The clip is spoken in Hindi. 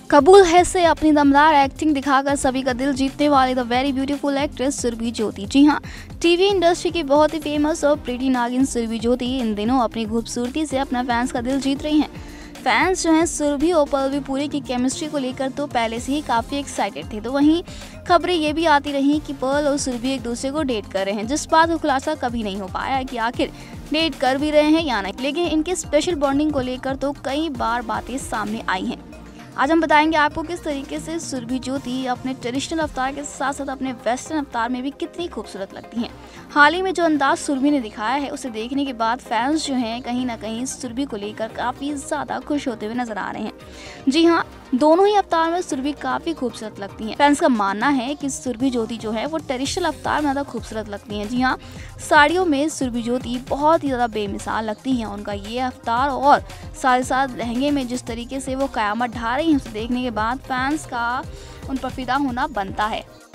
कबूल है से अपनी दमदार एक्टिंग दिखाकर सभी का दिल जीतने वाली the very beautiful actress Surabhi Jyoti. जी हाँ, टीवी इंडस्ट्री की बहुत ही फेमस और प्रीटी नागिन सुरभि ज्योति इन दिनों अपनी खूबसूरती से अपना फैंस का दिल जीत रही हैं। फैंस जो हैं सुरभि और पल्लवी पूरी की केमिस्ट्री को लेकर तो पहले से ही काफ़ी एक्साइटेड थे। तो वहीं खबरें ये भी आती रहीं कि पर्ल और सुरभि एक दूसरे को डेट कर रहे हैं, जिस बात का खुलासा कभी नहीं हो पाया कि आखिर डेट कर भी रहे हैं या नहीं। लेकिन इनकी स्पेशल बॉन्डिंग को लेकर तो कई बार बातें सामने आई हैं। आज हम बताएंगे आपको किस तरीके से सुरभि ज्योति अपने ट्रेडिशनल अवतार के साथ साथ अपने वेस्टर्न अवतार में भी कितनी खूबसूरत लगती हैं। हाल ही में जो अंदाज सुरभि ने दिखाया है उसे देखने के बाद फैंस जो हैं कहीं ना कहीं सुरभि को लेकर काफ़ी ज़्यादा खुश होते हुए नजर आ रहे हैं। जी हाँ, दोनों ही अवतार में सुरभि काफ़ी खूबसूरत लगती हैं। फैंस का मानना है कि सुरभि ज्योति जो है वो ट्रेडिशनल अवतार में ज़्यादा खूबसूरत लगती हैं। जी हाँ, साड़ियों में सुरभि ज्योति बहुत ही ज़्यादा बेमिसाल लगती हैं। उनका ये अवतार और साथ ही साथ लहंगे में जिस तरीके से वो क़यामत ढा रही हैं उसे देखने के बाद फैंस का उन पर फिदा होना बनता है।